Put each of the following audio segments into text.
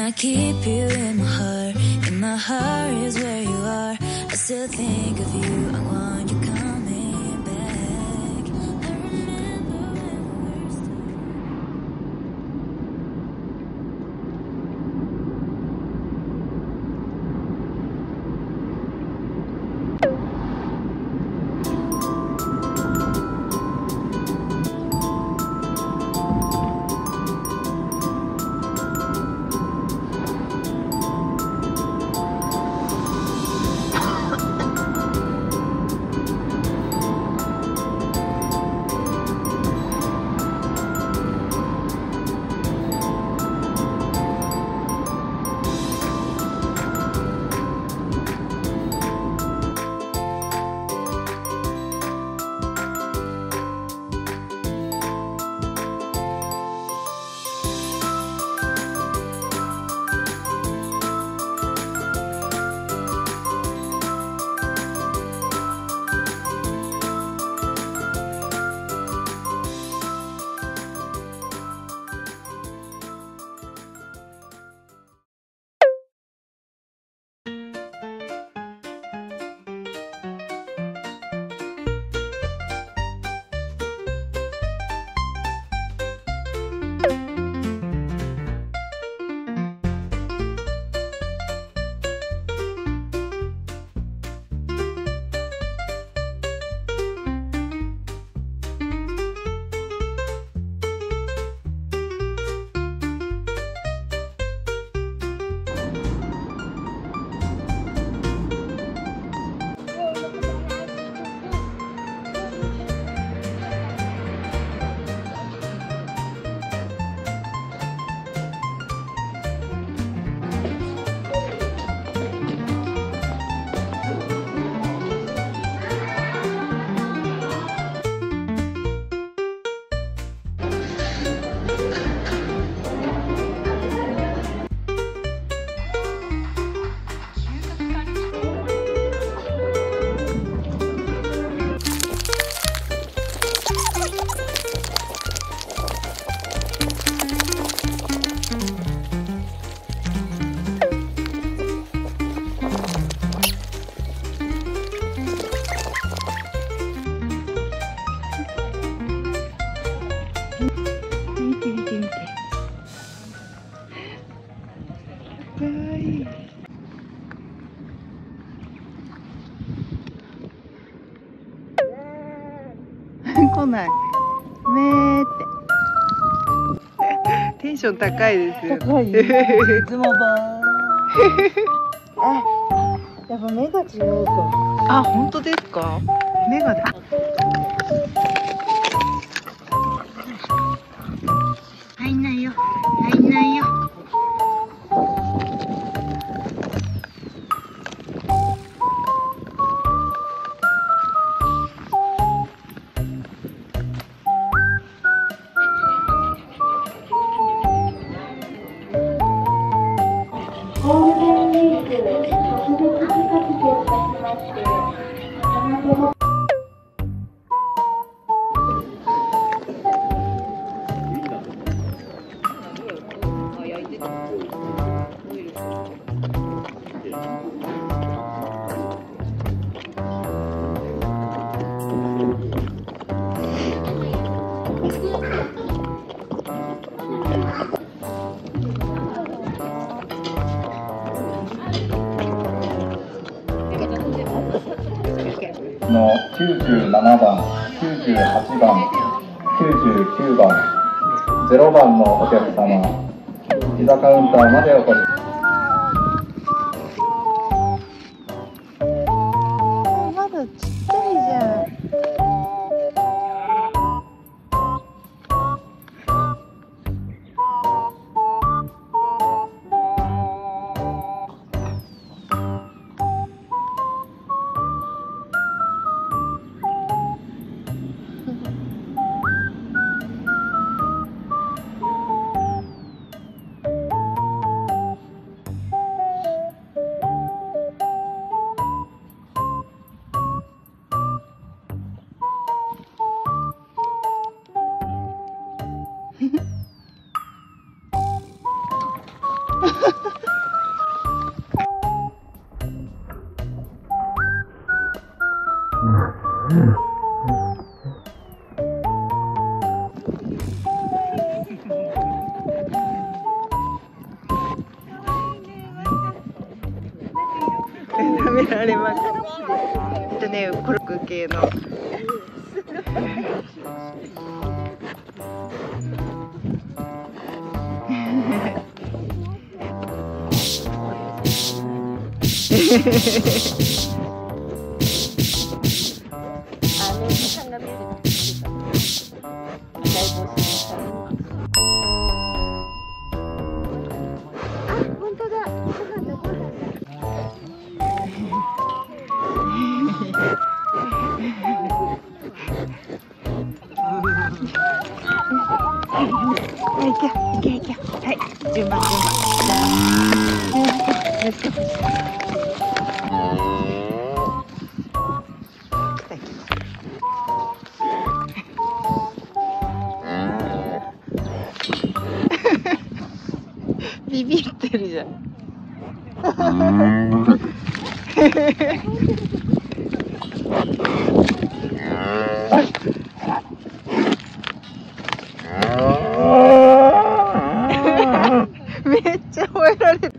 I keep you in my heart is where you are. I still think of you, I want you coming back. I remember when we were still. 来ない。めーって。テンション高いですよ。 高い。いつもばー。あ、やっぱ目が違うか。 あ、本当ですか。目が。 入んないよ。入んないよ。 の97番、98番、99番、0番のお客様、ピザカウンターまでお越しください。 まだちっちゃいじゃん。 られまくる。ね、コルク系の。はい、順番。ビビってるじゃん。めっちゃ吠えられる。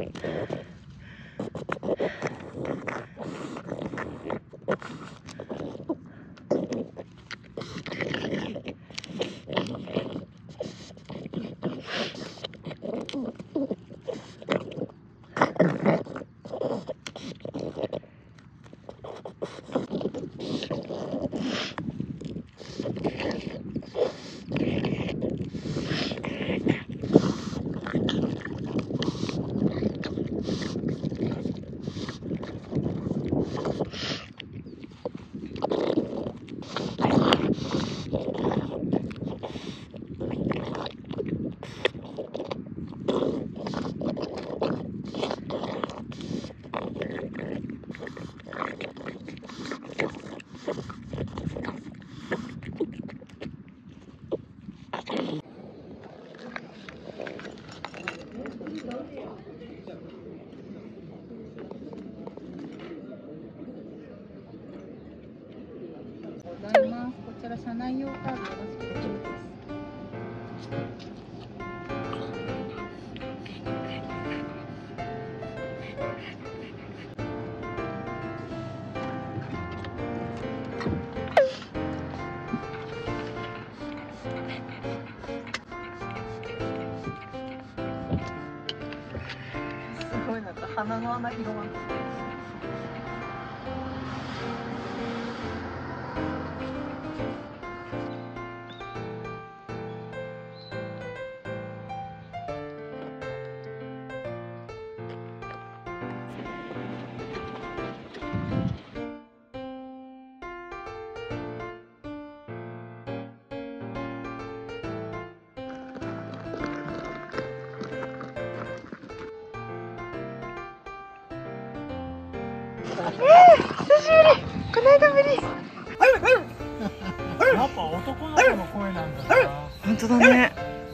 ございます。こちら車内用カードよろしくお願いします。 すごいなんか鼻の穴広がる。久しぶり。この間ぶり。 やっぱ男の子の声なんだな。 本当だね。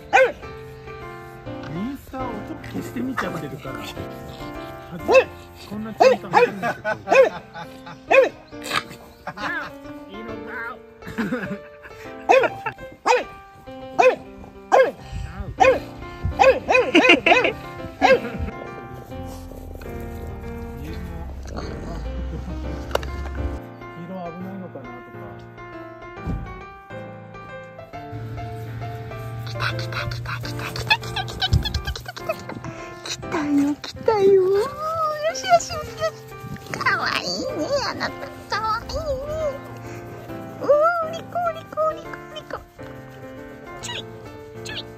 インスタ音消してみちゃってるから。こんな小さな声になってる。 来たよ。よしよしよし。かわいいね、あなた。かわいいね。リコリコリコリコ。ちょいちょい。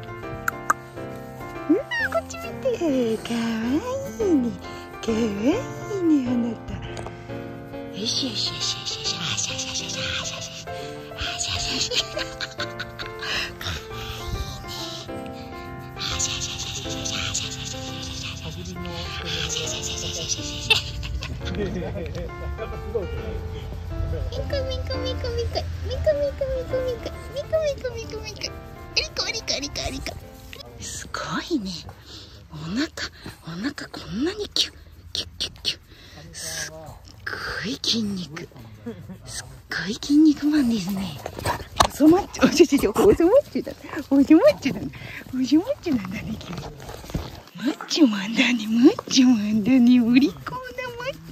こっち見て。かわいいね。かわいいね、あなた。よしよしよしよしよし。あしゃしゃしゃしゃ。あしゃしゃしゃ。あしゃしゃしゃ。すごいね。お腹こんなにキュッキュッキュッキュッ。すっごい筋肉。すっごい筋肉マンですね。細マッチョ、細マッチョだ。細マッチョだね。細マッチョなんだね、君。マッチョマンだね、マッチョマンだね。お利口なマッ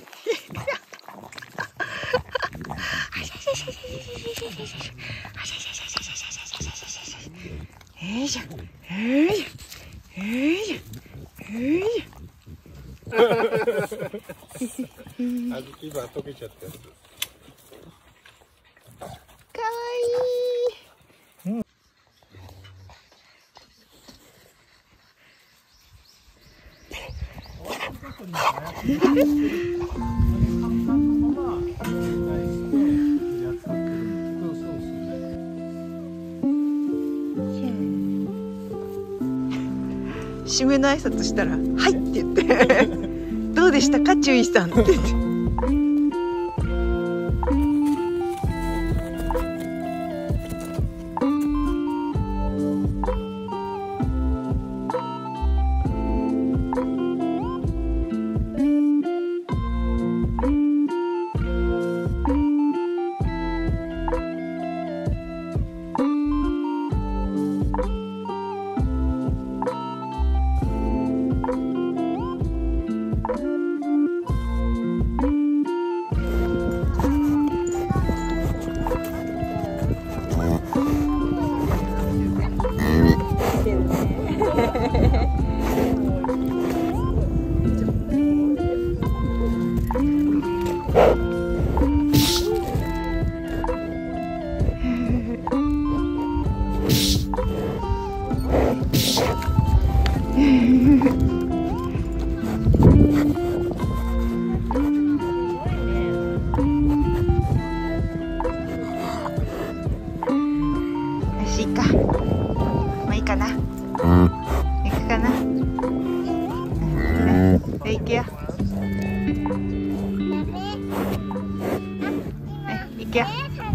あずきバー溶けちゃったやつ。 かわいい。締めの挨拶したら「はい」って言って「どうでしたか注意さん」って言って。いいか、もういいかな。行くかな。行くよ。行くよ。